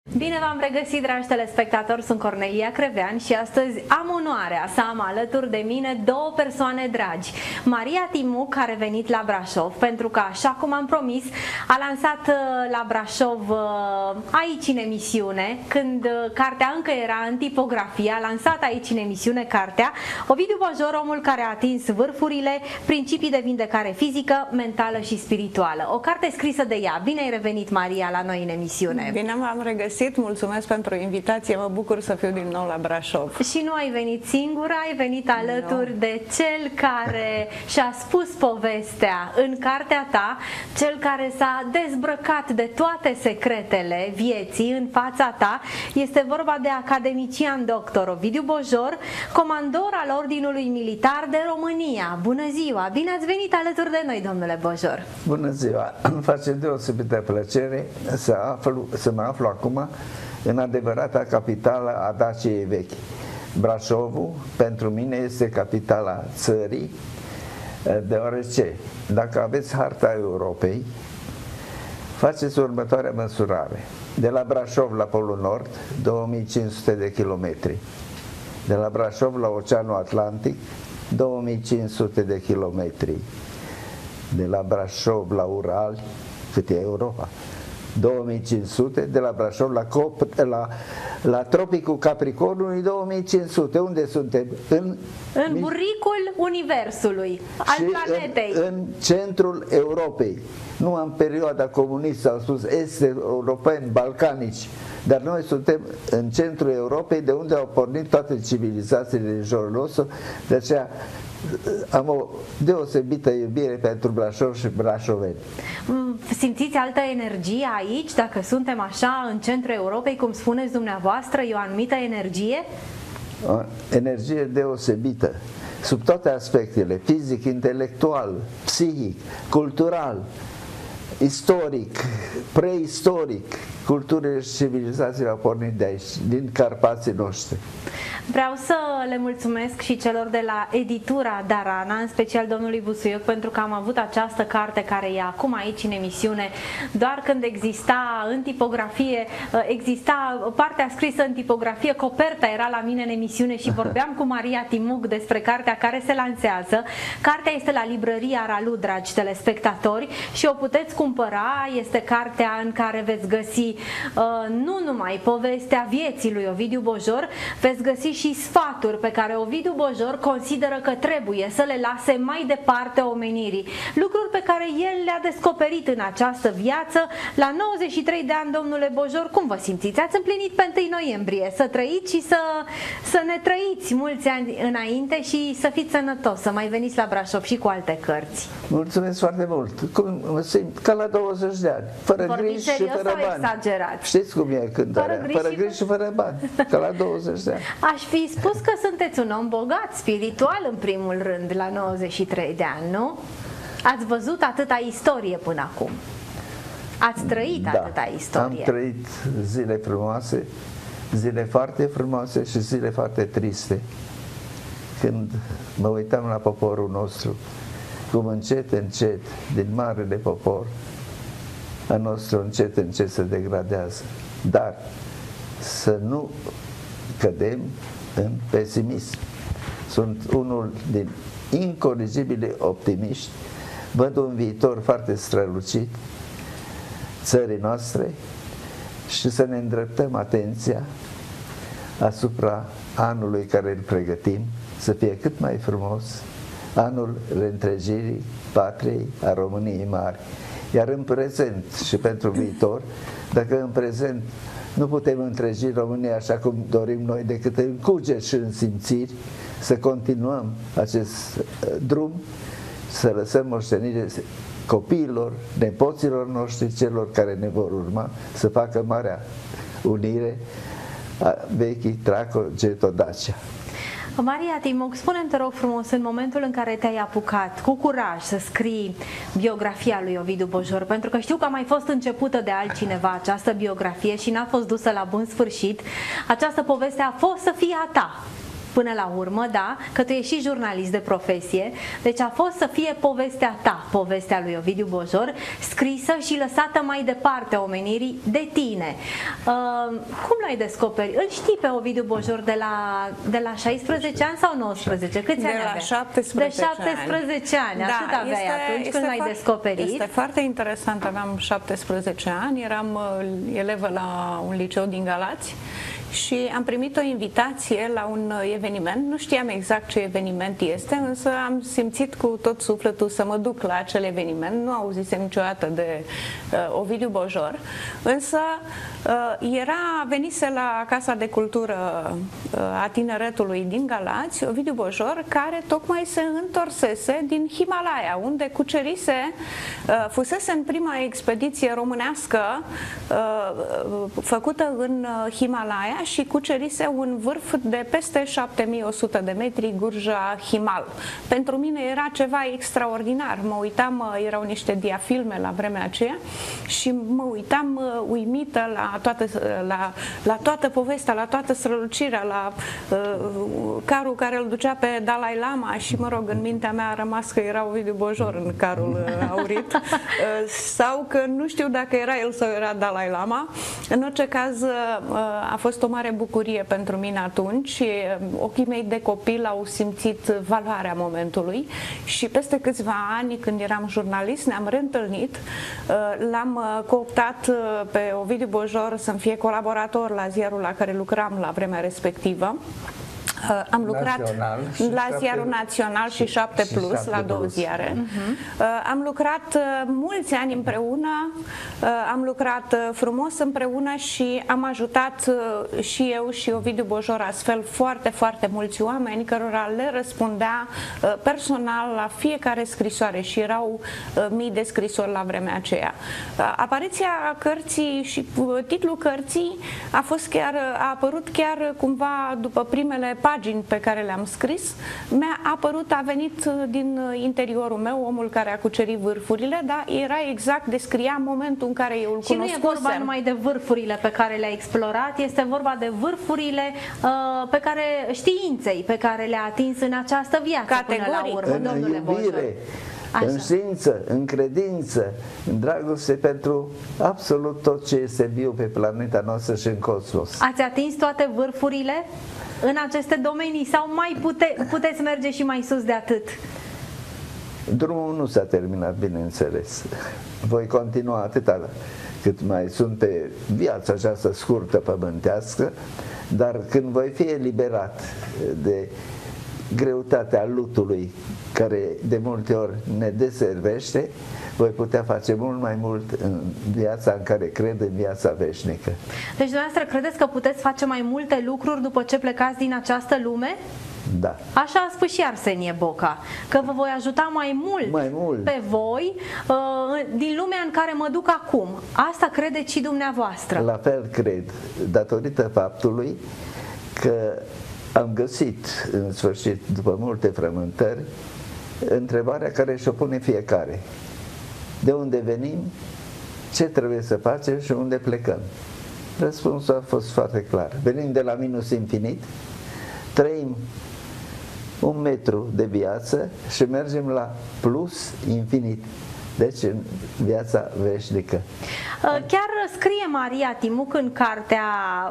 Bine v-am regăsit, dragi telespectatori, sunt Cornelia Crevean și astăzi am onoarea să am alături de mine două persoane dragi. Maria Timuc, care a venit la Brașov, pentru că, așa cum am promis, a lansat la Brașov aici în emisiune, când cartea încă era în tipografie, a lansat aici în emisiune cartea Ovidiu Bojor, omul care a atins vârfurile, principii de vindecare fizică, mentală și spirituală. O carte scrisă de ea. Bine ai revenit, Maria, la noi în emisiune. Bine v-am regăsit. Mulțumesc pentru invitație, mă bucur să fiu din nou la Brașov. Și nu ai venit singură, ai venit alături de cel care și-a spus povestea în cartea ta, cel care s-a dezbrăcat de toate secretele vieții în fața ta. Este vorba de academician doctor Ovidiu Bojor, comandor al Ordinului Militar de România. Bună ziua! Bine ați venit alături de noi, domnule Bojor! Bună ziua! Îmi face deosebită plăcere să mă aflu acum în adevărata capitală a Daciei vechi. Brașovul pentru mine este capitala țării, deoarece dacă aveți harta Europei, faceți următoarea măsurare. De la Brașov la Polul Nord, 2500 de kilometri. De la Brașov la Oceanul Atlantic, 2500 de kilometri. De la Brașov la Ural, cât e Europa? 2500, de la Brașov la tropicul Capricornului 2500. Unde suntem? În buricul universului, al planetei. În centrul Europei. Nu în perioada comunistă, au spus este europeni, balcanici, dar noi suntem în centrul Europei, de unde au pornit toate civilizațiile din jurul nostru. De aceea am o deosebită iubire pentru Brașov și brașoveni. Simțiți altă energie aici? Dacă suntem așa în centrul Europei, cum spuneți dumneavoastră, e o anumită energie? O energie deosebită, sub toate aspectele, fizic, intelectual, psihic, cultural, istoric, preistoric. Culturile și civilizațiile au pornit de aici, din Carpații noștri. Vreau să le mulțumesc și celor de la editura Darana, în special domnului Busuioc, pentru că am avut această carte care e acum aici în emisiune. Doar când exista în tipografie, exista partea scrisă în tipografie, coperta era la mine în emisiune și vorbeam cu Maria Timuc despre cartea care se lansează. Cartea este la librăria Ralu, dragi telespectatori, și o puteți cumpăra. Este cartea în care veți găsi nu numai povestea vieții lui Ovidiu Bojor, veți găsi și sfaturi pe care Ovidiu Bojor consideră că trebuie să le lase mai departe omenirii. Lucruri pe care el le-a descoperit în această viață. La 93 de ani, domnule Bojor, cum vă simțiți? Ați împlinit pe 1 noiembrie. Să trăiți și să ne trăiți mulți ani înainte și să fiți sănătos, să mai veniți la Brașov și cu alte cărți. Mulțumesc foarte mult. Cum simt? Ca la 20 de ani. Fără griji și fără bani. Exagerat? Știți cum e cântarea? Fără griji și fără bani. Ca la 20 de ani. Aș fi spus că sunteți un om bogat, spiritual în primul rând, la 93 de ani, nu? Ați văzut atâta istorie până acum. Ați trăit atâta istorie. Am trăit zile frumoase, zile foarte frumoase și zile foarte triste. Când mă uitam la poporul nostru, cum încet, încet, din marele popor, al nostru încet, încet se degradează. Dar să nu cădem în pesimism. Sunt unul din incorigibili optimiști. Văd un viitor foarte strălucit țării noastre și să ne îndreptăm atenția asupra anului care îl pregătim, să fie cât mai frumos, anul reîntregirii patriei, a României mari. Iar în prezent și pentru viitor, dacă în prezent nu putem întregi România așa cum dorim noi, decât în cuget și în simțiri, să continuăm acest drum, să lăsăm moștenire copiilor, nepoților noștri, celor care ne vor urma, să facă marea unire a vechii Traco-Geto-Dacia. Maria Timuc, spune-mi, te rog frumos, în momentul în care te-ai apucat cu curaj să scrii biografia lui Ovidiu Bojor, pentru că știu că a mai fost începută de altcineva această biografie și n-a fost dusă la bun sfârșit, această poveste a fost să fie a ta. până la urmă, da, că tu ești și jurnalist de profesie, deci a fost să fie povestea ta, povestea lui Ovidiu Bojor, scrisă și lăsată mai departe omenirii de tine. Cum l-ai descoperit? Îl știi pe Ovidiu Bojor de la 16 ani sau 19? Câți ani avea? 17 de 17 ani, atât aveai atunci când l-ai descoperit. Este foarte interesant, aveam 17 ani, eram elevă la un liceu din Galați și am primit o invitație la un eveniment, nu știam exact ce eveniment este, însă am simțit cu tot sufletul să mă duc la acel eveniment, nu auzisem niciodată de Ovidiu Bojor, însă venise la Casa de Cultură a Tineretului din Galați, Ovidiu Bojor, care tocmai se întorsese din Himalaya, unde cucerise, fusese în prima expediție românească făcută în Himalaya și cucerise un vârf de peste 7100 de metri, Gurja Himal. Pentru mine era ceva extraordinar. Mă uitam, erau niște diafilme la vremea aceea și mă uitam uimită la toată povestea, la toată strălucirea, la carul care îl ducea pe Dalai Lama și, mă rog, în mintea mea a rămas că era Ovidiu Bojor în carul aurit sau că nu știu dacă era el sau era Dalai Lama. În orice caz a fost o mare bucurie pentru mine atunci. Ochii mei de copil au simțit valoarea momentului și peste câțiva ani, când eram jurnalist, ne-am reîntâlnit. L-am cooptat pe Ovidiu Bojor să-mi fie colaborator la ziarul la care lucram la vremea respectivă. Am lucrat la Ziarul Național și 7 Plus, la două ziare. Am lucrat mulți ani împreună, am lucrat frumos împreună și am ajutat și eu și Ovidiu Bojor astfel foarte, foarte mulți oameni cărora le răspundea personal la fiecare scrisoare și erau mii de scrisori la vremea aceea. Apariția cărții și titlul cărții a apărut chiar cumva după primele pagini pe care le-am scris, a venit din interiorul meu, omul care a cucerit vârfurile, dar descria momentul în care eu îl cunoscusem. Și nu e vorba numai de vârfurile pe care le-a explorat, este vorba de vârfurile pe care științei, pe care le-a atins în această viață. Categoric. Până la urmă, domnule Bojor. În știință, în credință, în dragoste pentru absolut tot ce este viu pe planeta noastră și în cosmos. Ați atins toate vârfurile în aceste domenii sau mai puteți merge și mai sus de atât? Drumul nu s-a terminat, bineînțeles. Voi continua atâta cât mai sunt pe viața aceasta scurtă pământească, dar când voi fi eliberat de greutatea lutului care de multe ori ne deservește, voi putea face mult mai mult în viața în care cred, în viața veșnică. Deci dumneavoastră credeți că puteți face mai multe lucruri după ce plecați din această lume? Da. Așa a spus și Arsenie Boca, că vă voi ajuta mai mult pe voi din lumea în care mă duc acum. Asta credeți și dumneavoastră? La fel cred, datorită faptului că am găsit, în sfârșit, după multe frământări, întrebarea care și-o pune fiecare. De unde venim, ce trebuie să facem și unde plecăm? Răspunsul a fost foarte clar. Venim de la minus infinit, trăim un metru de viață și mergem la plus infinit. Deci în viața veșnică. Chiar scrie Maria Timuc în cartea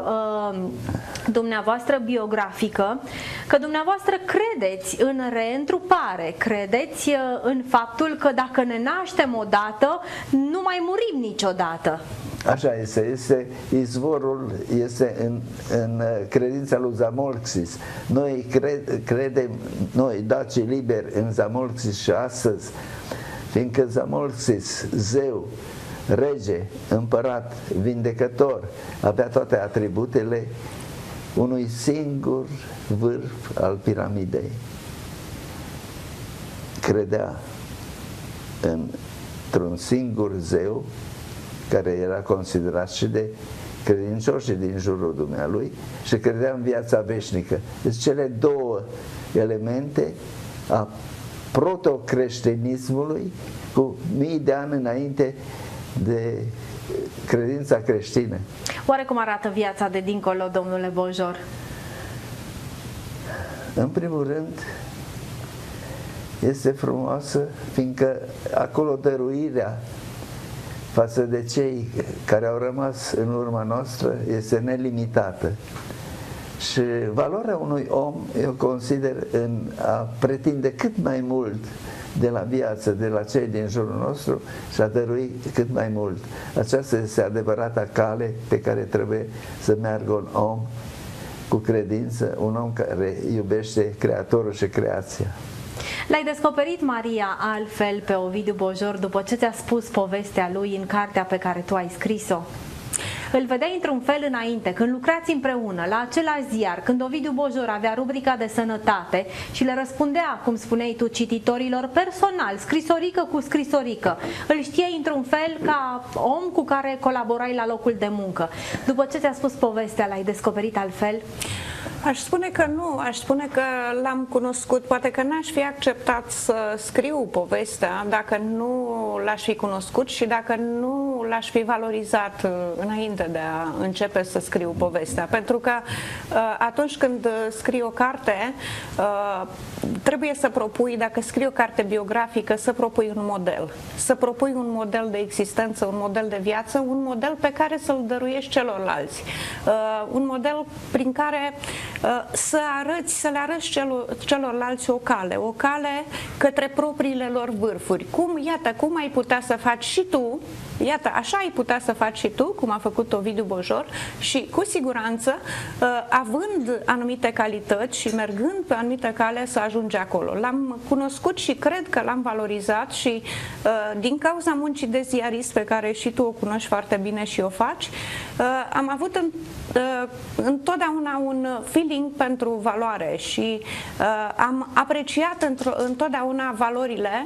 dumneavoastră biografică că dumneavoastră credeți în reîntrupare, credeți în faptul că dacă ne naștem odată, nu mai murim niciodată. Așa este, izvorul este în credința lui Zamolxis. Noi credem, noi dacii liberi în Zamolxis și astăzi, fiindcă Zamolxis, zeu, rege, împărat, vindecător, avea toate atributele unui singur vârf al piramidei. Credea într-un singur zeu care era considerat și de credincioșii din jurul dumnealui și credea în viața veșnică. Deci cele două elemente a protocreștinismului cu mii de ani înainte de credința creștină. Oare cum arată viața de dincolo, domnule Bojor? În primul rând, este frumoasă fiindcă acolo dăruirea față de cei care au rămas în urma noastră este nelimitată. Și valoarea unui om, eu consider, în a pretinde cât mai mult de la viață, de la cei din jurul nostru și a dărui cât mai mult. Aceasta este adevărata cale pe care trebuie să meargă un om cu credință, un om care iubește Creatorul și creația. L-ai descoperit, Maria, altfel pe Ovidiu Bojor după ce ți-a spus povestea lui în cartea pe care tu ai scris-o? Îl vedeai într-un fel înainte, când lucrați împreună, la același ziar, când Ovidiu Bojor avea rubrica de sănătate și le răspundea, cum spuneai tu, cititorilor personal, scrisorică cu scrisorică. Îl știai într-un fel ca om cu care colaborai la locul de muncă. După ce ți-a spus povestea, l-ai descoperit altfel? Aș spune că nu, aș spune că l-am cunoscut, poate că n-aș fi acceptat să scriu povestea dacă nu l-aș fi cunoscut și dacă nu l-aș fi valorizat înainte de a începe să scriu povestea. Pentru că atunci când scrii o carte, trebuie să propui, dacă scrii o carte biografică, să propui un model. Să propui un model de existență, un model de viață, un model pe care să-l dăruiești celorlalți. Un model prin care să le arăți celorlalți o cale către propriile lor vârfuri. Iată, cum ai putea să faci și tu, iată, așa ai putea să faci și tu, cum a făcut Ovidiu Bojor și cu siguranță, având anumite calități și mergând pe anumite cale să ajungi acolo. L-am cunoscut și cred că l-am valorizat și din cauza muncii de ziarist pe care și tu o cunoști foarte bine și o faci, am avut întotdeauna un feeling pentru valoare și am apreciat întotdeauna valorile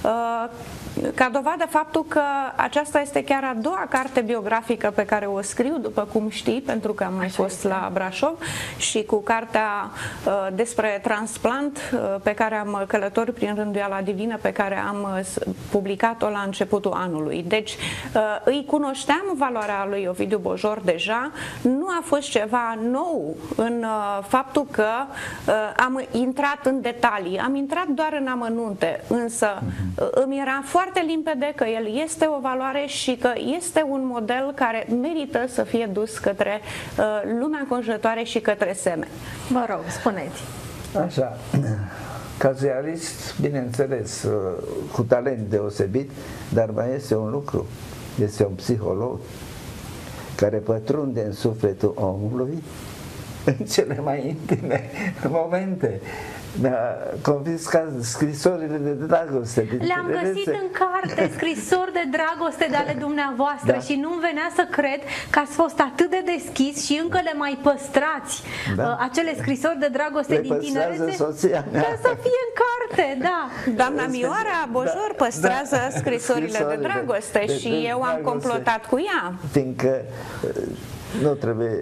ca dovadă faptul că aceasta este chiar a doua carte biografică pe care o scriu, după cum știi, pentru că am mai fost la Brașov, și cu cartea despre transplant pe care am călătorit prin Rânduiala Divină, pe care am publicat-o la începutul anului. Deci îi cunoșteam valoarea lui Ovidiu Bojor deja, nu a fost ceva nou în faptul că am intrat în detalii, am intrat doar în amănunte, însă îmi era foarte limpede că el este o valoare și că este un model care merită să fie dus către lumea înconjurătoare și către semeni. Vă rog, spuneți. Așa, ca ziarist, bineînțeles, cu talent deosebit, dar mai este un lucru, este un psiholog care pătrunde în sufletul omului în cele mai intime momente. Mi-a confiscat scrisorile de dragoste. Le-am găsit în carte, scrisori de dragoste de ale dumneavoastră, da. Și nu-mi venea să cred că ați fost atât de deschis și încă le mai păstrați, da. Acele scrisori de dragoste din tinerețe, soția mea. Ca să fie în carte, da. Doamna Mioara Bojor păstrează scrisorile de dragoste și eu am complotat cu ea. Fiindcă nu trebuie...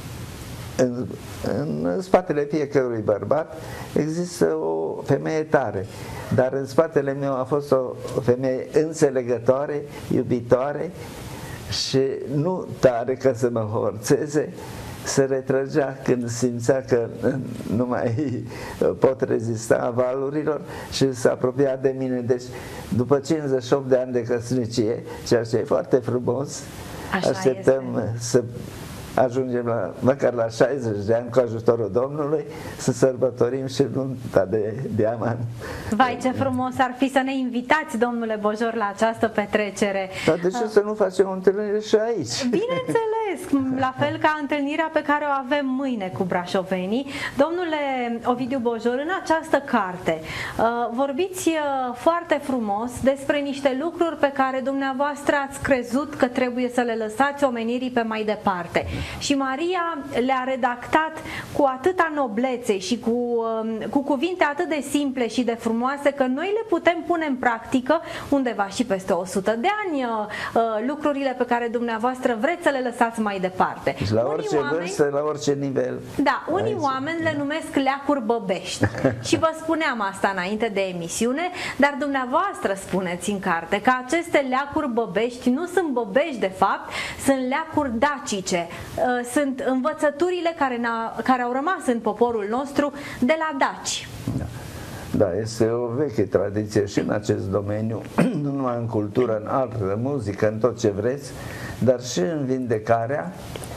În spatele fiecărui bărbat există o femeie tare, dar în spatele meu a fost o femeie înțelegătoare, iubitoare și nu tare ca să mă forțeze, se retrăgea când simțea că nu mai pot rezista valurilor și se apropia de mine. Deci după 58 de ani de căsnicie, ceea ce e foarte frumos, așa așteptăm este. să ajungem măcar la 60 de ani cu ajutorul Domnului să sărbătorim și nunta de diamant. Vai, ce frumos ar fi să ne invitați, domnule Bojor, la această petrecere. Dar de ce să nu facem o întâlnire și aici? Bineînțeles, la fel ca întâlnirea pe care o avem mâine cu brașovenii. Domnule Ovidiu Bojor, în această carte vorbiți foarte frumos despre niște lucruri pe care dumneavoastră ați crezut că trebuie să le lăsați omenirii pe mai departe. Și Maria le-a redactat cu atâta noblețe și cu cuvinte atât de simple și de frumoase că noi le putem pune în practică undeva și peste 100 de ani. Lucrurile pe care dumneavoastră vreți să le lăsați mai departe. Și la orice vârstă, la orice nivel. Da, unii oameni le numesc leacuri băbești și vă spuneam asta înainte de emisiune, dar dumneavoastră spuneți în carte că aceste leacuri băbești nu sunt băbești de fapt, sunt leacuri dacice, sunt învățăturile care au rămas în poporul nostru de la daci. Da, este o veche tradiție și în acest domeniu, nu numai în cultură, în artă, muzică, în tot ce vreți, dar și în vindecarea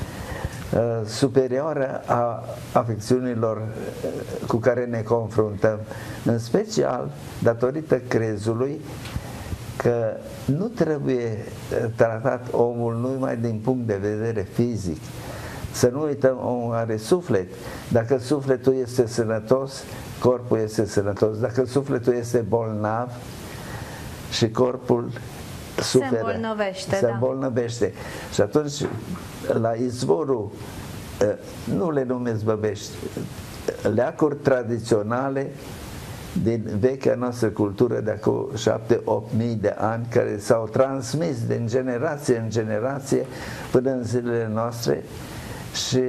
superioară a afecțiunilor cu care ne confruntăm, în special datorită crezului că nu trebuie tratat omul numai din punct de vedere fizic. Să nu uităm, omul are suflet. Dacă sufletul este sănătos, corpul este sănătos. Dacă sufletul este bolnav și corpul suferă, se îmbolnăvește. Și atunci, la izvorul, nu le numesc băbești, leacuri tradiționale din vechea noastră cultură de acum 7-8 mii de ani, care s-au transmis din generație în generație până în zilele noastre. Și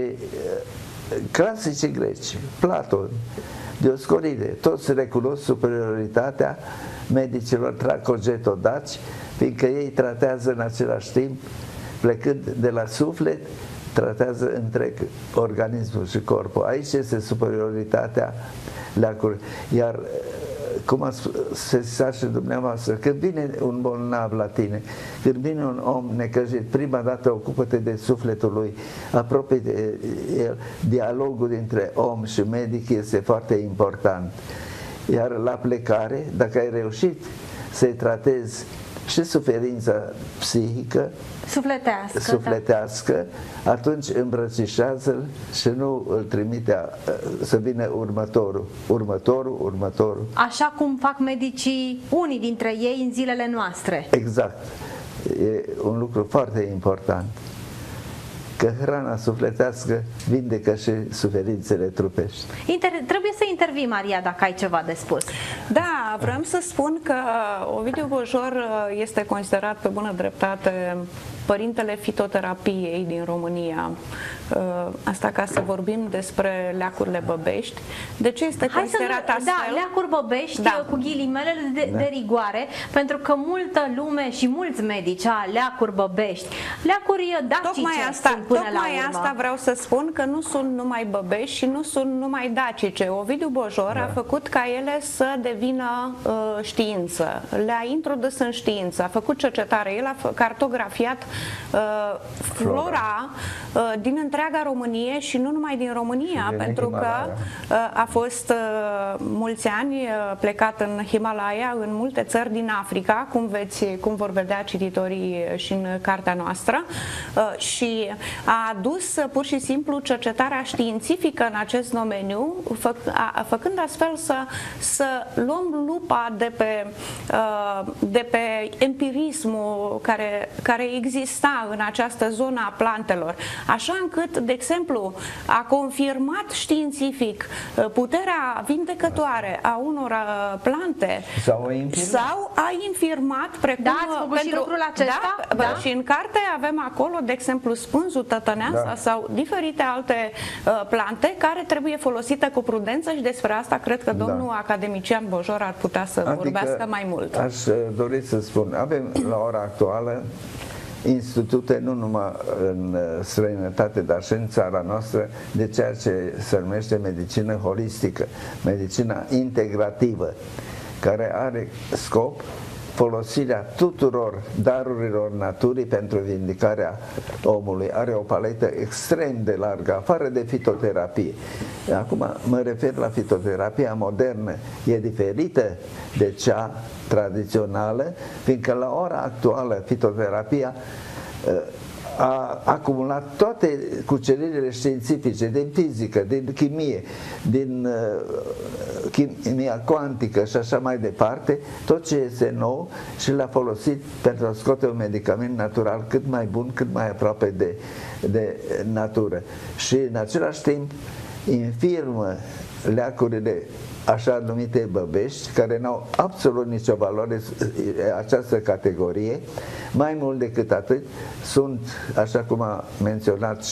clasicii greci, Platon, Dioscoride, toți recunosc superioritatea medicilor tracogeto-daci, fiindcă ei tratează în același timp, plecând de la suflet, tratează întreg organismul și corpul. Aici este superioritatea leacului. Iar cum a spus și dumneavoastră, când vine un bolnav la tine, când vine un om necăjit, prima dată ocupă-te de sufletul lui, apropie de el. Dialogul dintre om și medic este foarte important. Iar la plecare, dacă ai reușit să-i tratezi și suferința psihică, sufletească, atunci îmbrățișează-l și nu îl trimite să vină următorul. Așa cum fac medicii, unii dintre ei, în zilele noastre. Exact. E un lucru foarte important. Că hrana sufletească vindecă și suferințele trupești. Trebuie să intervii, Maria, dacă ai ceva de spus. Da, vreau să spun că Ovidiu Bojor este considerat pe bună dreptate părintele fitoterapiei din România. Asta ca să vorbim despre leacurile băbești. De ce este considerat astfel? Da, leacuri băbești, cu ghilimele de rigoare, pentru că multă lume și mulți medici leacuri băbești, leacuri dacice. Tocmai asta vreau să spun, că nu sunt numai băbești și nu sunt numai dacice. Ovidiu Bojor a făcut ca ele să devină știință. Le-a introdus în știință, a făcut cercetare, el a cartografiat flora din întreaga Românie și nu numai din România, pentru că a fost mulți ani plecat în Himalaya, în multe țări din Africa, cum vor vedea cititorii și în cartea noastră, și a adus pur și simplu cercetarea științifică în acest domeniu, făcând astfel să luăm lupa de pe empirismul care exista în această zonă a plantelor, așa încât, de exemplu, a confirmat științific puterea vindecătoare a unor plante sau a infirmat precum... Da, ați făcut și lucrul acesta? Da, și în carte avem acolo, de exemplu, spânzul tătăneasa sau diferite alte plante care trebuie folosite cu prudență și despre asta cred că domnul academician Bojor ar putea să vorbească mai mult. Aș dori să spun, avem la ora actuală institute nu numai în străinătate, dar și în țara noastră, de ceea ce se numește medicină holistică, medicina integrativă, care are scop folosirea tuturor darurilor naturii pentru vindicarea omului. Are o paletă extrem de largă, afară de fitoterapie. Acum mă refer la fitoterapia modernă. E diferită de cea tradițională, fiindcă la ora actuală fitoterapia a acumulat toate cuceririle științifice din fizică, din chimie, din chimia cuantică și așa mai departe, tot ce este nou, și l-a folosit pentru a scoate un medicament natural cât mai bun, cât mai aproape de natură. Și în același timp infirmă leacurile așa numite băbești, care n-au absolut nicio valoare această categorie. Mai mult decât atât, sunt, așa cum a menționat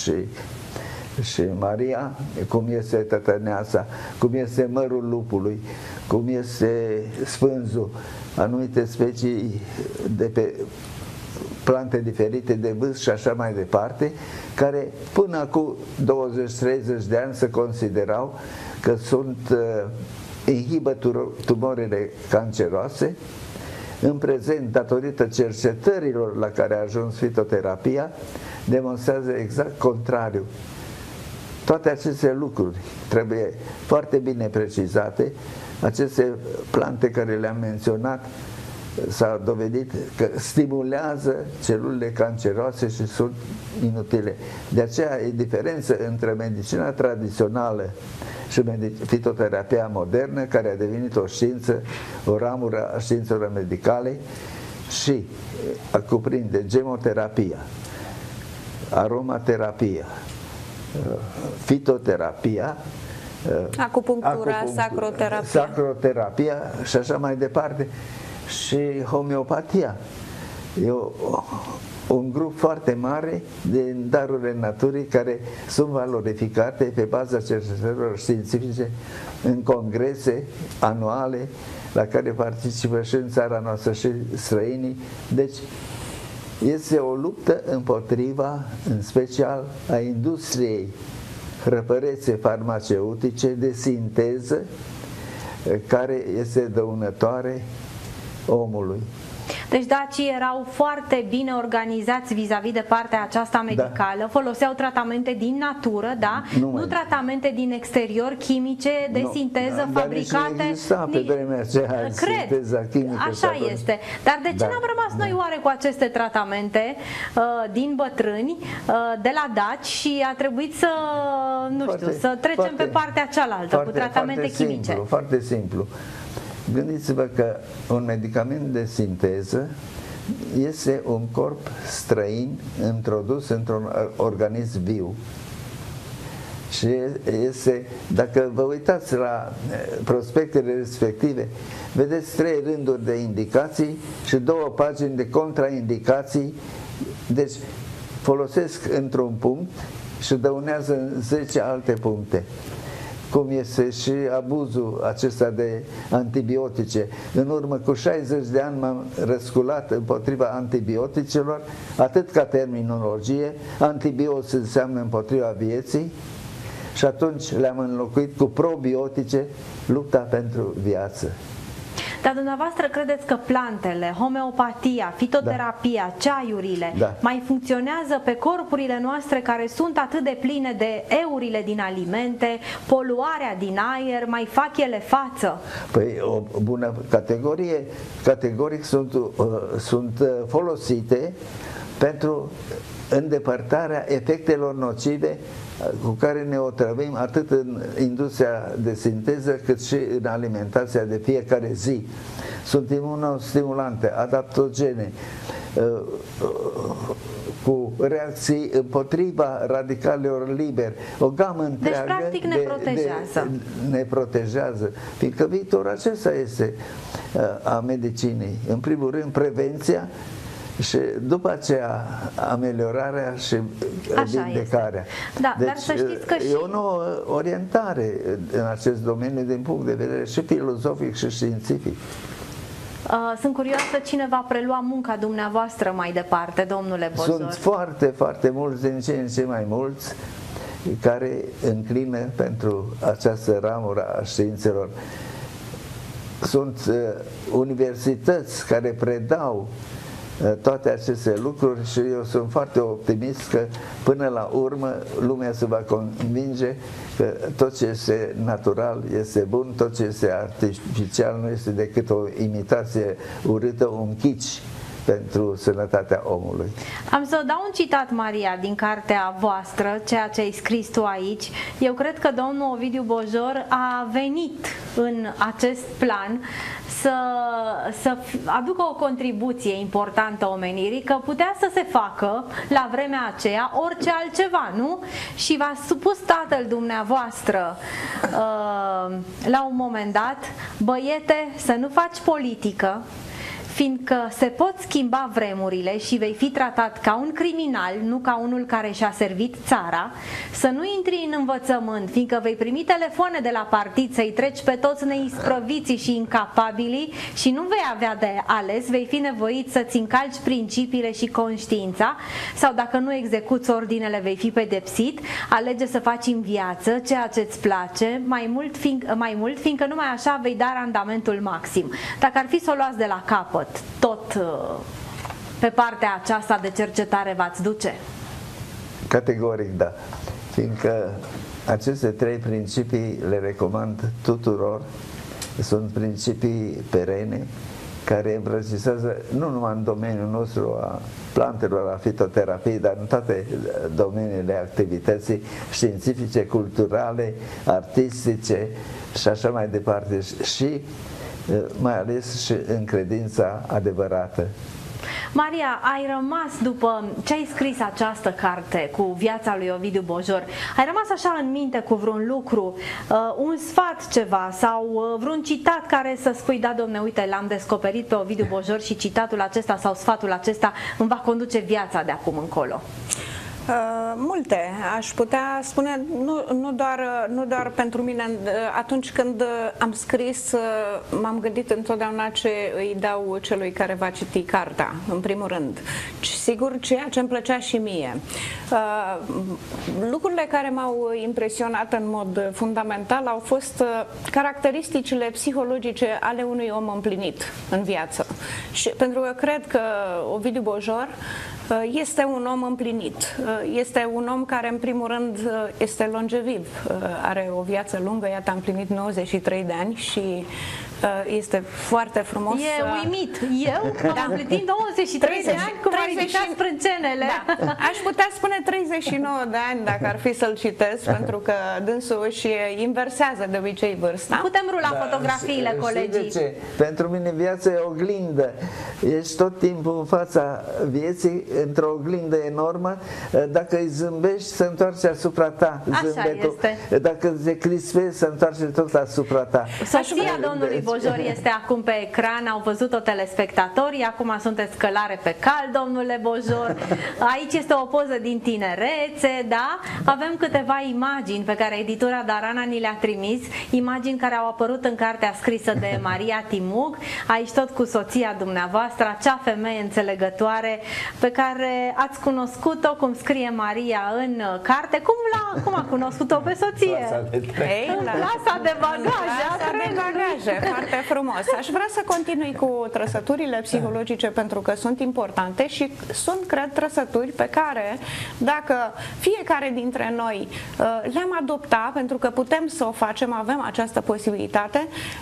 și Maria, cum este tătăneasa, cum este mărul lupului, cum este spânzul, anumite specii de pe plante diferite de vârst și așa mai departe, care până acum 20-30 de ani se considerau că sunt inhibă tumorile canceroase. În prezent, datorită cercetărilor la care a ajuns fitoterapia, demonstrează exact contrariu. Toate aceste lucruri trebuie foarte bine precizate. Aceste plante care le-am menționat s-a dovedit că stimulează celulele canceroase și sunt inutile. De aceea e diferență între medicina tradițională și fitoterapia modernă, care a devenit o știință, o ramură a științelor medicale, și cuprinde gemoterapia, aromaterapia, fitoterapia, acupunctura, sacroterapia și așa mai departe, și homeopatia. E un grup foarte mare de darurile naturii care sunt valorificate pe baza cercetărilor științifice în congrese anuale la care participă și în țara noastră și străinii. Deci este o luptă împotriva, în special, a industriei hrăpărețe farmaceutice de sinteză, care este dăunătoare omului. Deci dacii erau foarte bine organizați vis-a-vis de partea aceasta medicală, da. Foloseau tratamente din natură, da? Nu tratamente din exterior, chimice, de sinteză, fabricate. Nu exista pe vremea aceea sinteza chimică. Așa este. Dar de ce n-am rămas noi oare cu aceste tratamente din bătrâni, de la daci, și a trebuit să, nu știu, să trecem pe partea cealaltă, cu tratamente chimice? Foarte simplu. Gândiți-vă că un medicament de sinteză este un corp străin introdus într-un organism viu. Și este, dacă vă uitați la prospectele respective, vedeți 3 rânduri de indicații și 2 pagini de contraindicații. Deci folosesc într-un punct și dăunează în 10 alte puncte. Cum este și abuzul acesta de antibiotice. În urmă cu 60 de ani m-am răsculat împotriva antibioticelor, atât ca terminologie. Antibiotic înseamnă împotriva vieții, și atunci le-am înlocuit cu probiotice, lupta pentru viață. Dar dumneavoastră credeți că plantele, homeopatia, fitoterapia, ceaiurile mai funcționează pe corpurile noastre care sunt atât de pline de eurile din alimente, poluarea din aer, mai fac ele față? Păi o bună categorie, categoric sunt folosite pentru îndepărtarea efectelor nocive cu care ne otrăvim atât în industria de sinteză cât și în alimentația de fiecare zi. Sunt imunostimulante, adaptogene, cu reacții împotriva radicalelor liberi, o gamă întreagă. Deci, practic, ne protejează. Fiindcă viitorul acesta este a medicinei. În primul rând, prevenția, și după aceea ameliorarea și vindecarea. Da, deci, dar să știți că e o nouă orientare în acest domeniu din punct de vedere și filozofic și științific. Sunt curioasă cine va prelua munca dumneavoastră mai departe, domnule Bozor. Sunt foarte, foarte mulți, din ce în ce mai mulți, care înclină pentru această ramură a științelor. Sunt universități care predau toate aceste lucruri și eu sunt foarte optimist că până la urmă lumea se va convinge că tot ce este natural este bun, tot ce este artificial nu este decât o imitație urâtă, un kitsch pentru sănătatea omului. Am să dau un citat, Maria, din cartea voastră, ceea ce ai scris tu aici. Eu cred că domnul Ovidiu Bojor a venit în acest plan să aducă o contribuție importantă omenirii, că putea să se facă la vremea aceea orice altceva, nu? Și v-a supus tatăl dumneavoastră la un moment dat: băiete, să nu faci politică, fiindcă se pot schimba vremurile și vei fi tratat ca un criminal, nu ca unul care și-a servit țara, să nu intri în învățământ, fiindcă vei primi telefoane de la partid să-i treci pe toți neisprăviții și incapabilii și nu vei avea de ales, vei fi nevoit să-ți încalci principiile și conștiința, sau dacă nu execuți ordinele vei fi pedepsit. Alege să faci în viață ceea ce-ți place, mai mult fiindcă numai așa vei da randamentul maxim. Dacă ar fi să o luați de la capăt, tot pe partea aceasta de cercetare v-ați duce? Categoric da, fiindcă aceste 3 principii le recomand tuturor. Sunt principii perene care îmbrățișează nu numai în domeniul nostru a plantelor, a fitoterapiei, dar în toate domeniile activității științifice, culturale, artistice și așa mai departe, și mai ales și în credința adevărată. Maria, ai rămas, după ce ai scris această carte cu viața lui Ovidiu Bojor, ai rămas așa în minte cu vreun lucru, un sfat ceva sau vreun citat care să spui: da, domne, uite, l-am descoperit pe Ovidiu Bojor și citatul acesta sau sfatul acesta îmi va conduce viața de acum încolo? Multe. Aș putea spune, nu doar pentru mine. Atunci când am scris, m-am gândit întotdeauna ce îi dau celui care va citi cartea, în primul rând. Sigur, ceea ce îmi plăcea și mie. Lucrurile care m-au impresionat în mod fundamental au fost caracteristicile psihologice ale unui om împlinit în viață. Și pentru că cred că Ovidiu Bojor este un om împlinit, este un om care în primul rând este longeviv, are o viață lungă, iată, a împlinit 93 de ani și este foarte frumos. E uimit. Eu am împlinit 93 de ani cum am ridicat sprâncenele. Da. Aș putea spune 39 de ani dacă ar fi să-l citesc, pentru că dânsul își inversează de obicei vârsta. Putem rula fotografiile, colegii. De ce? Pentru mine viața e o oglindă. Ești tot timpul în fața vieții, într-o oglindă enormă. Dacă îi zâmbești, se întoarce asupra ta zâmbetul. Este. Dacă te crispezi, se întoarce tot asupra ta. Soția domnului Bojor este acum pe ecran, au văzut-o telespectatorii, acum sunteți călare pe cal, domnule Bojor. Aici este o poză din tinerețe, da? Avem câteva imagini pe care editura Darana ni le-a trimis, imagini care au apărut în cartea scrisă de Maria Timug, aici tot cu soția dumneavoastră, acea femeie înțelegătoare pe care ați cunoscut-o, cum scrie Maria în carte. Cum a cunoscut-o pe soție? În plasa de bagaje. Foarte frumos. Aș vrea să continui cu trăsăturile psihologice pentru că sunt importante și sunt, cred, trăsături pe care, dacă fiecare dintre noi le-am adoptat, pentru că putem să o facem, avem această posibilitate,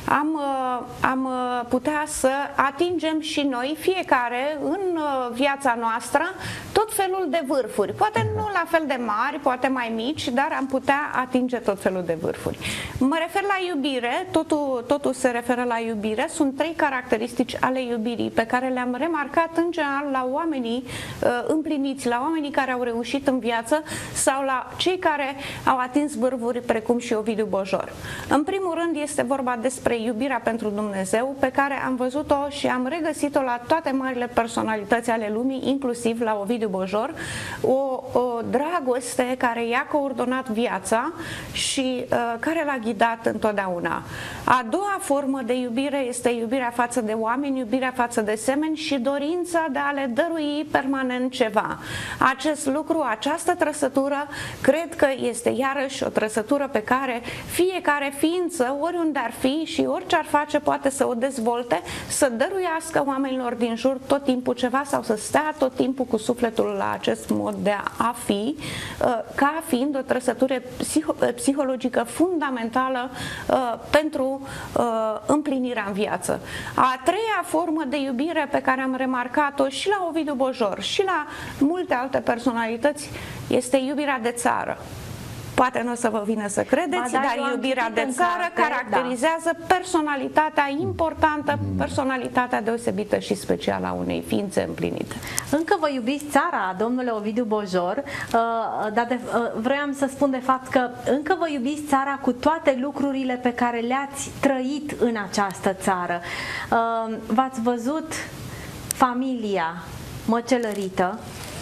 am putea să atingem și noi, fiecare, în viața noastră, tot felul de vârfuri. Poate nu la fel de mari, poate mai mici, dar am putea atinge tot felul de vârfuri. Mă refer la iubire, totul se referă la iubire. Sunt 3 caracteristici ale iubirii pe care le-am remarcat în general la oamenii împliniți, la oamenii care au reușit în viață sau la cei care au atins vârfuri precum și Ovidiu Bojor. În primul rând este vorba despre iubirea pentru Dumnezeu, pe care am văzut-o și am regăsit-o la toate marile personalități ale lumii, inclusiv la Ovidiu Bojor, o dragoste care i-a coordonat viața și care l-a ghidat întotdeauna. A doua formă de iubire este iubirea față de oameni, iubirea față de semeni și dorința de a le dărui permanent ceva. Acest lucru, această trăsătură, cred că este iarăși o trăsătură pe care fiecare ființă, oriunde ar fi și orice ar face, poate să o dezvolte, să dăruiască oamenilor din jur tot timpul ceva sau să stea tot timpul cu sufletul la acest mod de a fi, ca fiind o trăsătură psihologică fundamentală pentru împlinirea în viață. A treia formă de iubire pe care am remarcat-o și la Ovidiu Bojor și la multe alte personalități este iubirea de țară. Poate nu o să vă vină să credeți, dar iubirea de țară caracterizează personalitatea importantă, personalitatea deosebită și specială a unei ființe împlinite. Încă vă iubiți țara, domnule Ovidiu Bojor, dar vreau să spun de fapt că încă vă iubiți țara cu toate lucrurile pe care le-ați trăit în această țară. V-ați văzut familia măcelărită,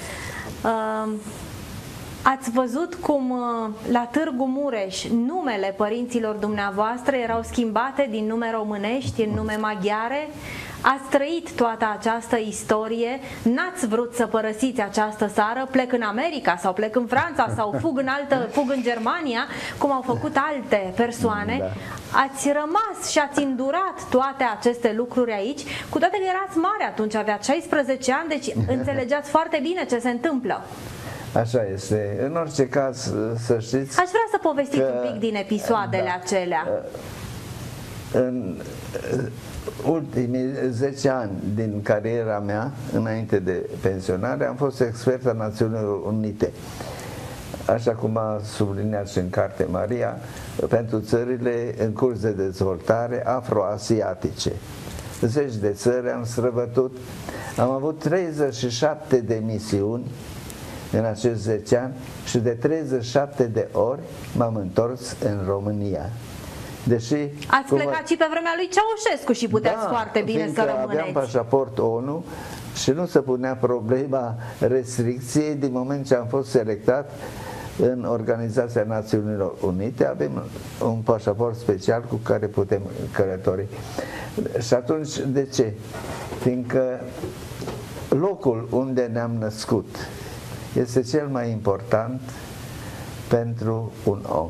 ați văzut cum la Târgu Mureș numele părinților dumneavoastră erau schimbate din nume românești în nume maghiare. Ați trăit toată această istorie, n-ați vrut să părăsiți această țară, plec în America sau plec în Franța sau fug în Germania, cum au făcut alte persoane. Da. Ați rămas și ați îndurat toate aceste lucruri aici, cu toate că erați mare atunci, aveați 16 ani, deci înțelegeați foarte bine ce se întâmplă. Așa este. În orice caz, să știți... Aș vrea să povestiți un pic din episoadele acelea. În ultimii 10 ani din cariera mea, înainte de pensionare, am fost expert al Națiunilor Unite. Așa cum a subliniat și în carte Maria, pentru țările în curs de dezvoltare afroasiatice. 10 de țări am străbătut. Am avut 37 de misiuni în acești 10 ani și de 37 de ori m-am întors în România. Deși ați plecat și pe vremea lui Ceaușescu și puteați foarte bine să rămâneți. Aveam pașaport ONU și nu se punea problema restricției din moment ce am fost selectat în Organizația Națiunilor Unite. Avem un pașaport special cu care putem călători. Și atunci, de ce? Fiindcă locul unde ne-am născut este cel mai important pentru un om.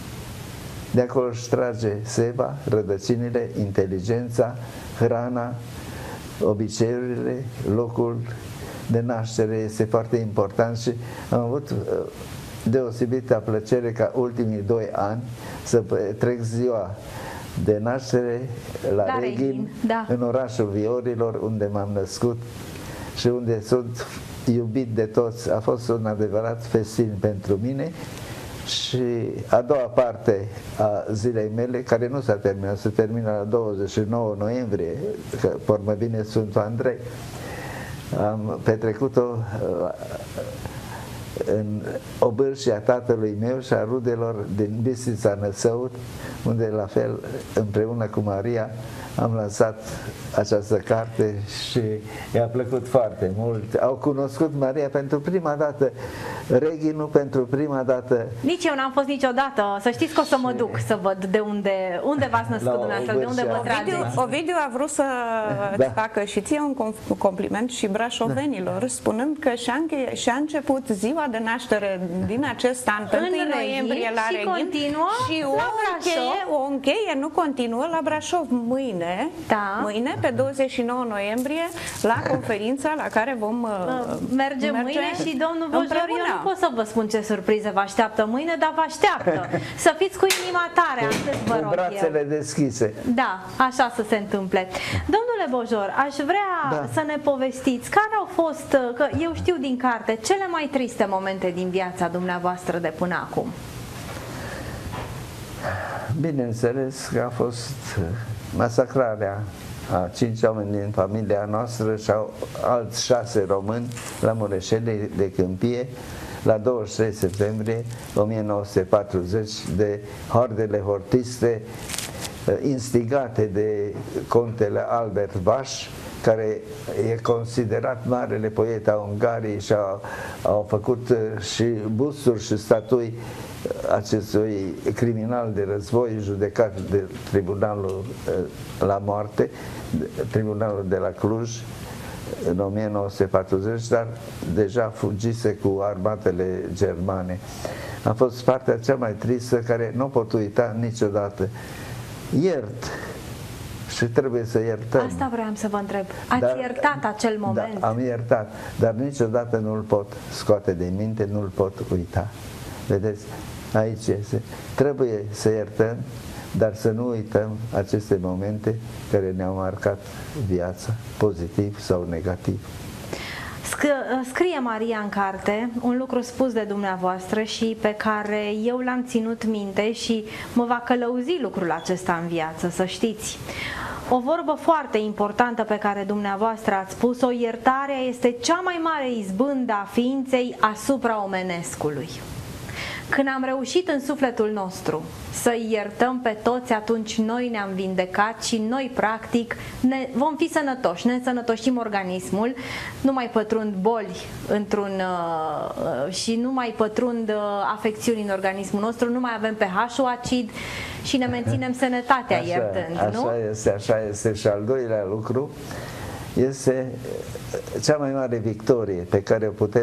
De acolo își trage seva, rădăcinile, inteligența, hrana, obiceiurile, locul de naștere este foarte important și am avut deosebită plăcere ca ultimii 2 ani să trec ziua de naștere la Reghin, da, în orașul Viorilor, unde m-am născut și unde sunt iubit de toți. A fost un adevărat festin pentru mine. Și a doua parte a zilei mele, care nu s-a terminat, se termină la 29 noiembrie, că pormă bine Sfântul Andrei, am petrecut-o în obârșia tatălui meu și a rudelor din Bistrița Năsăud, unde la fel, împreună cu Maria, am lansat această carte și i-a plăcut foarte mult. Au cunoscut Maria pentru prima dată, Reghinul pentru prima dată. Nici eu n-am fost niciodată. Să știți că o să mă duc să văd de unde v-ați născut dumneavoastră, de unde vă trageți. Ovidiu a vrut să facă și ție un compliment și brașovenilor, spunând că și-a început ziua de naștere din acest an, pe 1 noiembrie la Reghin, și o încheie, nu continuă, la Brașov mâine, mâine, pe 29 noiembrie, la conferința la care vom merge mâine și domnul Bojor, eu nu pot să vă spun ce surpriză vă așteaptă mâine, dar vă așteaptă. Să fiți cu inima tare, atât vă rog eu. Cu brațele deschise. Da, așa să se întâmple. Domnule Bojor, aș vrea să ne povestiți care au fost, că eu știu din carte, cele mai triste momente din viața dumneavoastră de până acum. Bineînțeles că a fost masacrarea a 5 oameni din familia noastră și alți 6 români la Mureșeni de Câmpie la 23 septembrie 1940 de hordele hortiste instigate de contele Albert Vaș, care e considerat marele poet al Ungariei și au făcut și busturi și statui acestui criminal de război judecat de tribunalul la moarte, tribunalul de la Cluj, în 1940, dar deja fugise cu armatele germane. A fost partea cea mai tristă care nu pot uita niciodată. Iert și trebuie să iertăm. Asta vreau să vă întreb. Ați iertat acel moment? Da, am iertat, dar niciodată nu-l pot scoate de minte, nu-l pot uita. Vedeți? Aici este. Trebuie să iertăm, dar să nu uităm aceste momente care ne-au marcat viața, pozitiv sau negativ. Scrie Maria în carte un lucru spus de dumneavoastră și pe care eu l-am ținut minte și mă va călăuzi lucrul acesta în viață, să știți. O vorbă foarte importantă pe care dumneavoastră ați spus-o: iertarea este cea mai mare izbândă a ființei asupra omenescului. Când am reușit în sufletul nostru să iertăm pe toți, atunci noi ne-am vindecat și noi practic vom fi sănătoși, ne însănătoșim organismul, nu mai pătrund boli și nu mai pătrund afecțiuni în organismul nostru, nu mai avem pH-ul acid și ne menținem sănătatea iertând, nu? Așa este. Și al doilea lucru este cea mai mare victorie pe care o putem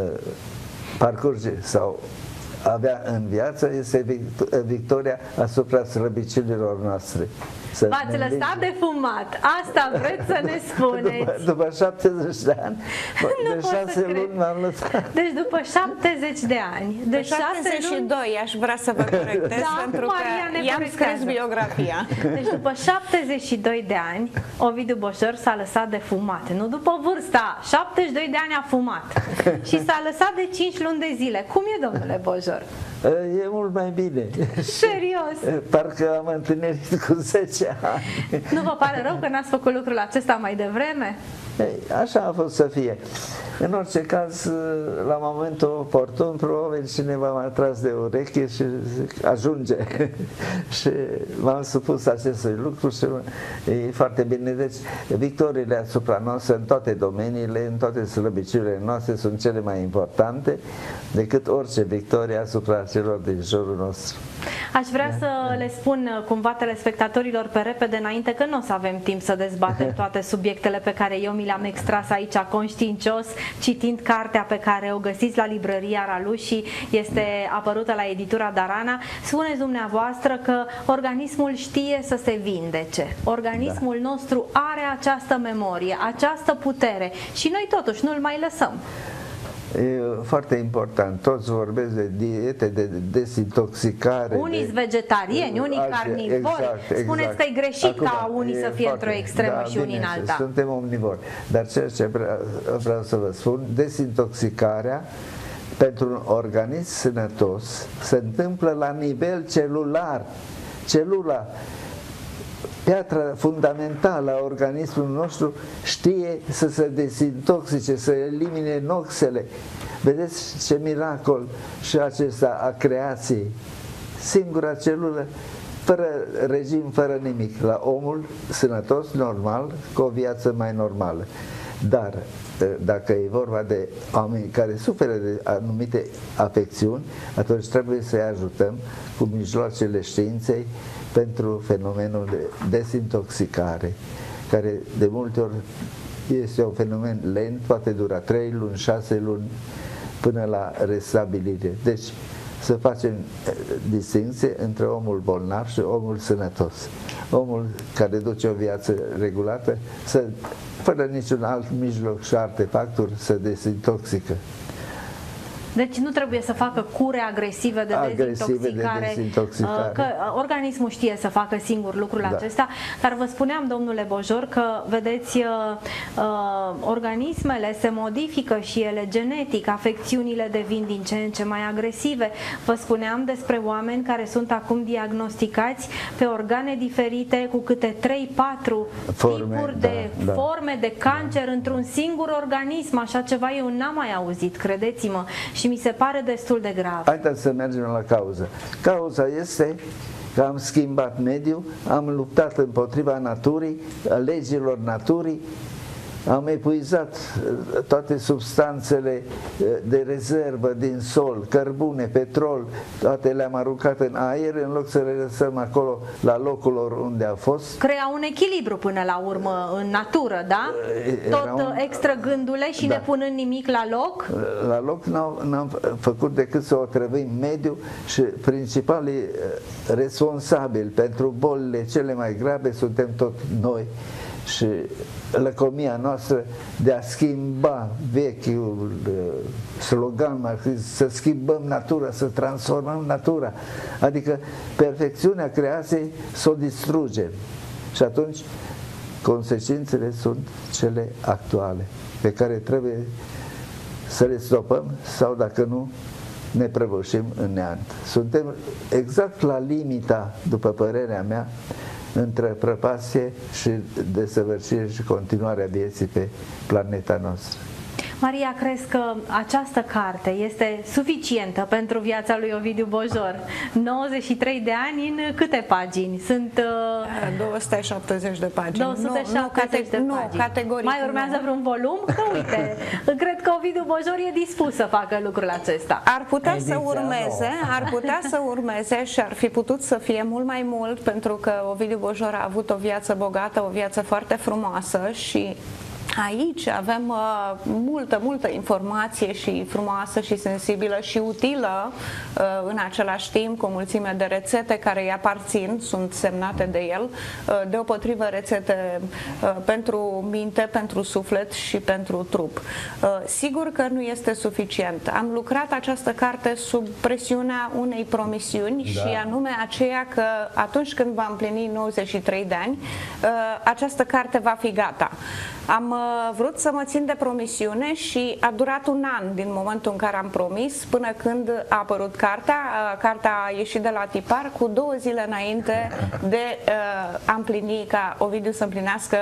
parcurge sau avea în viață, este victoria asupra slăbiciunilor noastre. V-ați lăsat de fumat, asta vreți să ne spuneți. După 70 de ani, de 6 luni m-am lăsat. Deci după 70 de ani, de 72, aș vrea să vă corectez, pentru că i-am scris biografia. Deci după 72 de ani, Ovidiu Bojor s-a lăsat de fumat. Nu după vârsta, 72 de ani a fumat. Și s-a lăsat de 5 luni de zile. Cum e, domnule Bojor? E mult mai bine. Serios? Parcă am întâlnit cu 10 ani. Nu vă pare rău că n-ați făcut lucrul acesta mai devreme? Așa a fost să fie. În orice caz, la momentul oportun, probabil cineva m-a tras de ureche și ajunge. Și m-am supus acestui lucru și e foarte bine. Deci, victoriile asupra noastră în toate domeniile, în toate slăbiciurile noastre sunt cele mai importante decât orice victorie asupra celor din jurul nostru. Aș vrea să le spun cumva telespectatorilor pe repede înainte că nu o să avem timp să dezbatem toate subiectele pe care eu mi le-am extras aici conștiincios, citind cartea pe care o găsiți la librăria Raluși, este apărută la editura Darana. Spuneți dumneavoastră că organismul știe să se vindece. Organismul nostru are această memorie, această putere și noi totuși nu-l mai lăsăm. E foarte important. Toți vorbesc de diete, de desintoxicare. Unii sunt vegetariani, unii carnivori. Exact. Spuneți că e greșit acum, ca unii să fie într-o extremă și unii în alta. Suntem omnivori. Dar ceea ce vreau să vă spun, desintoxicarea pentru un organism sănătos se întâmplă la nivel celular. Celula, piatra fundamentală a organismului nostru, știe să se desintoxice, să elimine noxele. Vedeți ce miracol și acesta a creației. Singura celulă, fără regim, fără nimic, la omul sănătos, normal, cu o viață mai normală. Dar dacă e vorba de oameni care suferă de anumite afecțiuni, atunci trebuie să-i ajutăm cu mijloacele științei pentru fenomenul de desintoxicare, care de multe ori este un fenomen lent, poate dura 3 luni, 6 luni, până la restabilire. Deci să facem distinție între omul bolnav și omul sănătos. Omul care duce o viață regulată, fără niciun alt mijloc și artefacturi, se desintoxică. Deci nu trebuie să facă cure agresive de desintoxicare, că organismul știe să facă singur lucrul acesta, dar vă spuneam, domnule Bojor, că, vedeți, organismele se modifică și ele genetic, afecțiunile devin din ce în ce mai agresive. Vă spuneam despre oameni care sunt acum diagnosticați pe organe diferite, cu câte 3-4 tipuri de forme de cancer într-un singur organism. Așa ceva eu n-am mai auzit, credeți-mă. Și mi se pare destul de grav. Haideți să mergem la cauză. Cauza este că am schimbat mediul, am luptat împotriva naturii, a legilor naturii, am epuizat toate substanțele de rezervă din sol, cărbune, petrol, toate le-am aruncat în aer în loc să le lăsăm acolo la locul lor unde a fost. Crea un echilibru până la urmă în natură, da? Tot extrăgându-le și ne punând nimic la loc? La loc n-am făcut decât să otrăvim mediul și principalii responsabili pentru bolile cele mai grave suntem tot noi, și lăcomia noastră de a schimba vechiul slogan marxist, să schimbăm natura, să transformăm natura, adică perfecțiunea creației să o distrugem. Și atunci consecințele sunt cele actuale, pe care trebuie să le stopăm sau, dacă nu, ne prăbușim în neant. Suntem exact la limita, după părerea mea, între prăpastie și desăvârșire și continuarea vieții pe planeta noastră. Maria, crezi că această carte este suficientă pentru viața lui Ovidiu Bojor? 93 de ani în câte pagini? Sunt 270 de pagini. 270 de pagini. Categoric. Mai urmează vreun volum? Că uite, cred că Ovidiu Bojor e dispus să facă lucrul acesta. Ar putea să urmeze și ar fi putut să fie mult mai mult, pentru că Ovidiu Bojor a avut o viață bogată, o viață foarte frumoasă și aici avem multă informație și frumoasă și sensibilă și utilă în același timp, cu o mulțime de rețete care îi aparțin, sunt semnate de el, deopotrivă rețete pentru minte, pentru suflet și pentru trup. Sigur că nu este suficient. Am lucrat această carte sub presiunea unei promisiuni, și anume aceea că atunci când va împlini 93 de ani, această carte va fi gata. Am vrut să mă țin de promisiune și a durat un an din momentul în care am promis până când a apărut cartea. Cartea a ieșit de la tipar cu 2 zile înainte de a împlini, ca Ovidiu să împlinească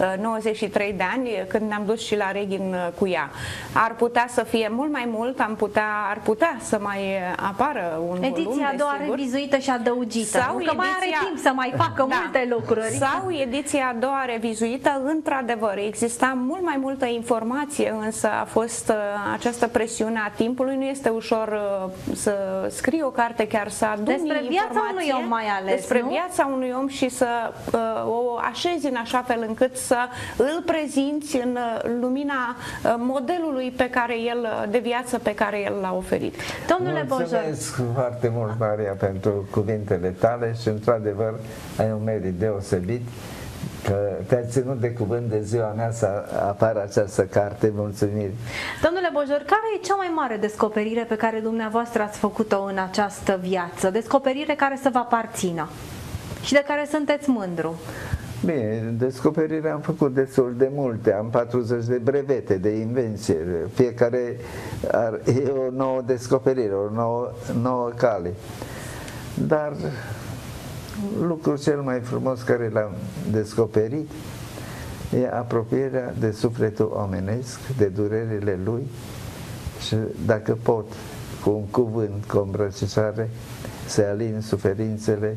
93 de ani, când ne-am dus și la Reghin cu ea. Ar putea să fie mult mai mult, ar putea să mai apară un volum, ediția a doua revizuită și adăugită, sau că mai are timp să mai facă multe lucruri. Sau ediția a doua revizuită, într-adevăr, exista mult mai multă informație, însă a fost această presiune a timpului. Nu este ușor să scrii o carte, chiar să aduni despre viața unui om mai ales, despre viața unui om și să o așezi în așa fel încât să îl prezinți în lumina modelului pe care de viață pe care el l-a oferit. Domnule Bojor, mulțumesc foarte mult, Maria, pentru cuvintele tale și, într-adevăr, ai un merit deosebit că te-ai ținut de cuvânt de ziua mea să apară această carte. Mulțumiri! Domnule Bojor, care e cea mai mare descoperire pe care dumneavoastră ați făcut-o în această viață? Descoperire care să vă aparțină și de care sunteți mândru? Bine, descoperire am făcut destul de multe. Am 40 de brevete de invenție. Fiecare e o nouă descoperire, o nouă cale. Dar lucrul cel mai frumos care l-am descoperit e apropierea de sufletul omenesc, de durerile lui, și dacă pot, cu un cuvânt, cu o îmbrățișare, să alin suferințele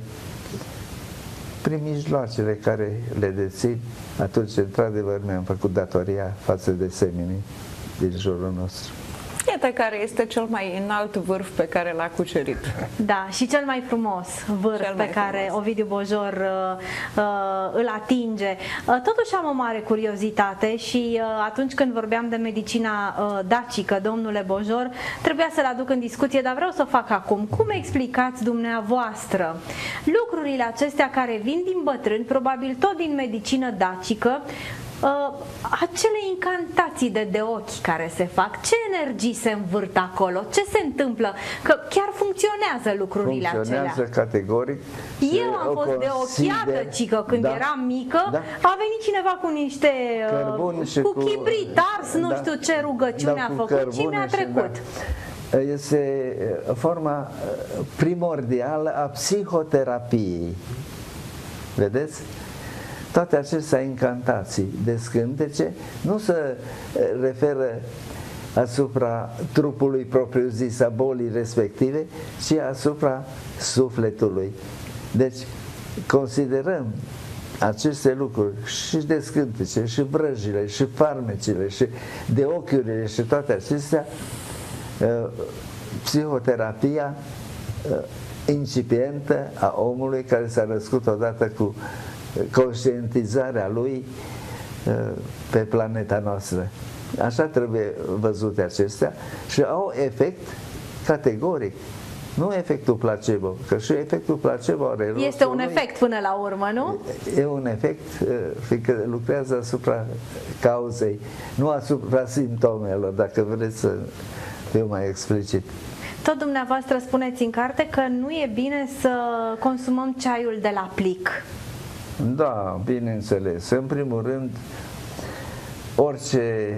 prin mijloacele care le dețin, atunci, într-adevăr, mi-am făcut datoria față de semenii din jurul nostru. Iată care este cel mai înalt vârf pe care l-a cucerit. Da, și cel mai frumos vârf pe care Ovidiu Bojor îl atinge. Totuși am o mare curiozitate și atunci când vorbeam de medicina dacică, domnule Bojor, trebuia să-l aduc în discuție, dar vreau să o fac acum. Cum explicați dumneavoastră lucrurile acestea care vin din bătrâni, probabil tot din medicină dacică, acele incantații de ochi care se fac, ce energii se învârt acolo, ce se întâmplă, că chiar funcționează lucrurile acelea. Funcționează categoric. Eu am fost de ochiată, cică, când eram mică, a venit cineva cu niște cu chibrit ars, nu știu ce rugăciune a făcut și mi-a trecut. Este forma primordială a psihoterapiei. Vedeți? Toate acestea incantații de scântece nu se referă asupra trupului propriu-zis, a bolii respective, ci asupra sufletului. Deci, considerăm aceste lucruri și de scântece, și vrăjile, și farmecile, și de ochiurile, și toate acestea, psihoterapia incipientă a omului care s-a născut odată cu conștientizarea lui pe planeta noastră. Așa trebuie văzute acestea și au efect categoric Nu efectul placebo, că și efectul placebo are rostul Este un lui. efect până la urmă, nu? E un efect, fiindcă lucrează asupra cauzei, nu asupra simptomelor, dacă vreți să fiu mai explicit. Tot dumneavoastră spuneți în carte că nu e bine să consumăm ceaiul de la plic. Da, bineînțeles. În primul rând, orice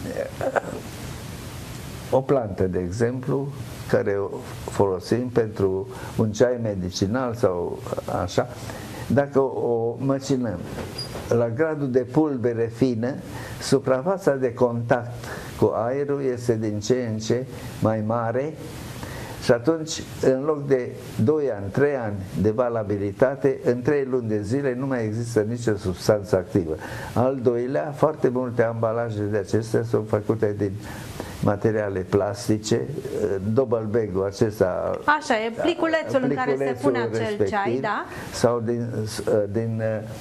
o plantă, de exemplu, care o folosim pentru un ceai medicinal sau așa, dacă o măcinăm la gradul de pulbere fină, suprafața de contact cu aerul este din ce în ce mai mare și atunci, în loc de 2 ani, 3 ani de valabilitate, în 3 luni de zile nu mai există nicio substanță activă. Al doilea, foarte multe ambalaje de acestea sunt făcute din materiale plastice, double bag-ul acesta. Așa e, pliculețul în care se pune acel ceai, da? Sau din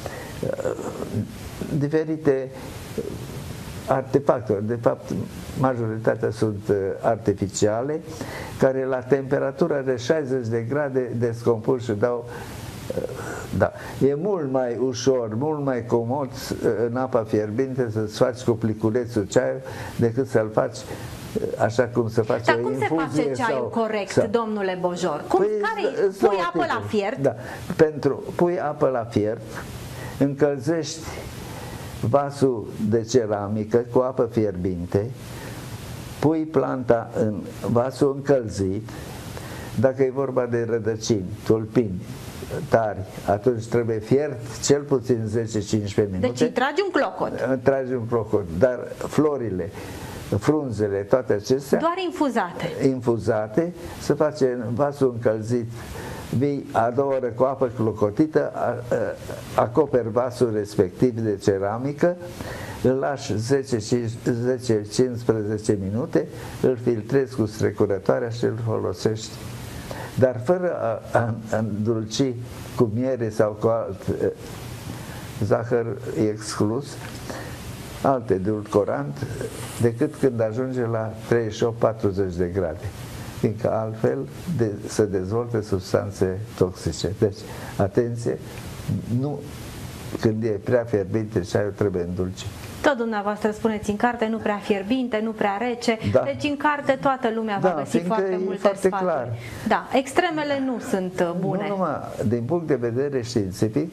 diferite artefactori, de fapt majoritatea sunt artificiale, care la temperatură de 60 de grade descompun și dau. Da. E mult mai ușor, mult mai comod în apa fierbinte să-ți faci cu pliculețul ceaiul decât să-l faci așa cum se face Dar o cum infuzie. se face ceaiul corect, domnule Bojor? Cum, pui apă la fiert? Da. Pui apă la fiert, încălzești vasul de ceramică cu apă fierbinte, pui planta în vasul încălzit. Dacă e vorba de rădăcini, tulpini tari, atunci trebuie fiert cel puțin 10-15 minute. Deci îi tragi un clocot. Tragi un clocot, dar florile, frunzele, toate acestea doar infuzate. Infuzate, se face în vasul încălzit, vii a doua oră cu apă clocotită, acoperi vasul respectiv de ceramică, îl lași 10-15 minute, îl filtrezi cu strecurătoarea și îl folosești. Dar fără a îndulci cu miere sau cu alt zahăr exclus, alt edulcorant, decât când ajunge la 38-40 de grade, fiindcă altfel se dezvoltă substanțe toxice. Deci, atenție, nu, când e prea fierbinte, ceaiul trebuie îndulcit. Tot dumneavoastră spuneți în carte, nu prea fierbinte, nu prea rece, da. Deci în carte toată lumea va găsi foarte multe foarte sfaturi. clar. Da, extremele nu sunt bune. Nu numai, din punct de vedere științific,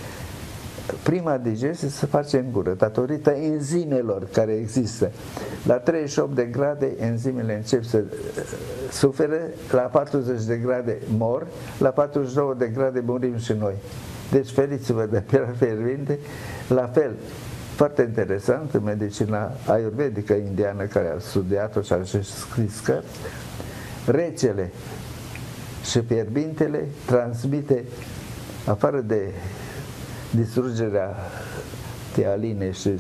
prima digestie se face în gură, datorită enzimelor care există. La 38 de grade, enzimele încep să sufere, la 40 de grade mor, la 42 de grade murim și noi. Deci feriți-vă de prea fierbinte. La fel, foarte interesant, în medicina ayurvedică indiană, care a studiat-o și a scris cărți, recele și fierbintele transmite, afară de distrugerea tialinei și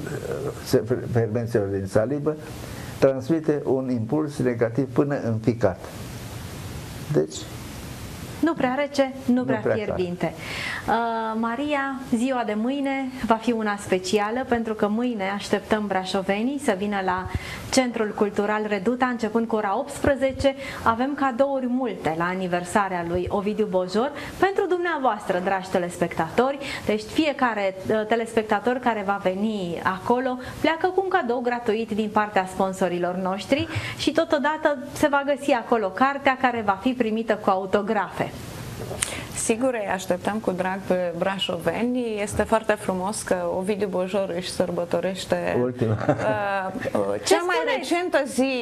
fermenților din salivă, transmite un impuls negativ până în ficat. Deci, nu prea rece, nu prea fierbinte. Maria, ziua de mâine va fi una specială, pentru că mâine așteptăm brașovenii să vină la Centrul Cultural Reduta, începând cu ora 18. Avem cadouri multe la aniversarea lui Ovidiu Bojor pentru dumneavoastră, dragi telespectatori. Deci fiecare telespectator care va veni acolo pleacă cu un cadou gratuit din partea sponsorilor noștri și totodată se va găsi acolo cartea care va fi primită cu autografe. Sigur, îi așteptăm cu drag pe brașoveni. Este foarte frumos că Ovidiu Bojor își sărbătorește cea mai recentă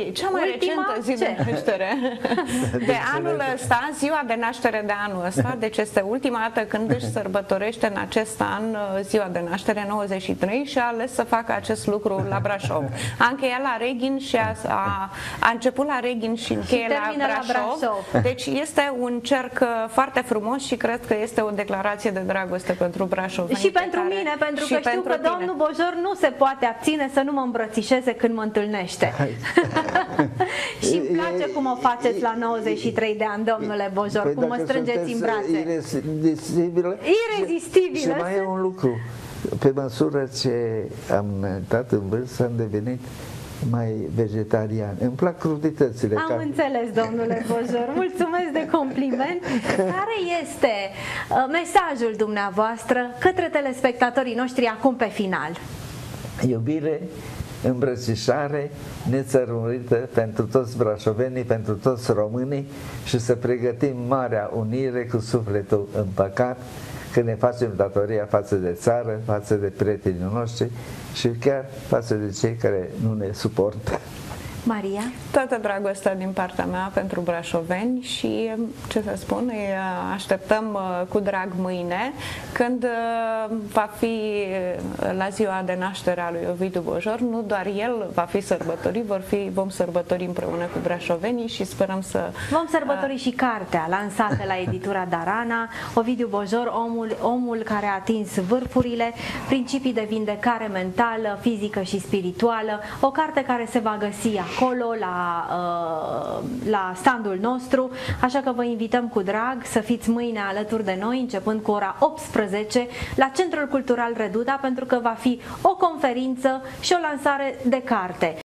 zi de naștere de anul ăsta, ziua de naștere de anul ăsta. Deci este ultima dată când își sărbătorește în acest an ziua de naștere, 93, și a ales să facă acest lucru la Brașov. A încheiat la Reghin și a început la Reghin și încheie la Brașov. Deci este un cerc foarte frumos și cred că este o declarație de dragoste pentru brașoveni. Și pentru mine, pentru că știu că domnul Bojor nu se poate abține să nu mă îmbrățișeze când mă întâlnește. Și îmi place cum o faceți la 93 de ani, domnule Bojor, cum mă strângeți în brațe. Irezistibilă. Și mai e un lucru. Pe măsură ce am intrat în vârstă, am devenit mai vegetarian. Îmi plac cruditățile. Am înțeles, domnule Bojor. Mulțumesc de compliment. Care este mesajul dumneavoastră către telespectatorii noștri acum pe final? Iubire, îmbrățișare nețărmurită pentru toți brașovenii, pentru toți românii și să pregătim marea unire cu sufletul împăcat, când ne facem datoria față de țară, față de prietenii noștri și chiar față de cei care nu ne suportă. Maria? Toată dragostea din partea mea pentru brașoveni și, ce să spun, îi așteptăm cu drag mâine, când va fi la ziua de naștere a lui Ovidiu Bojor. Nu doar el va fi sărbătorit, vom sărbători împreună cu brașovenii și sperăm să... Vom sărbători și cartea lansată la editura Darana, Ovidiu Bojor, omul care a atins vârfurile, principii de vindecare mentală, fizică și spirituală, o carte care se va găsi acolo la standul nostru, așa că vă invităm cu drag să fiți mâine alături de noi, începând cu ora 18 la Centrul Cultural Reduta, pentru că va fi o conferință și o lansare de carte.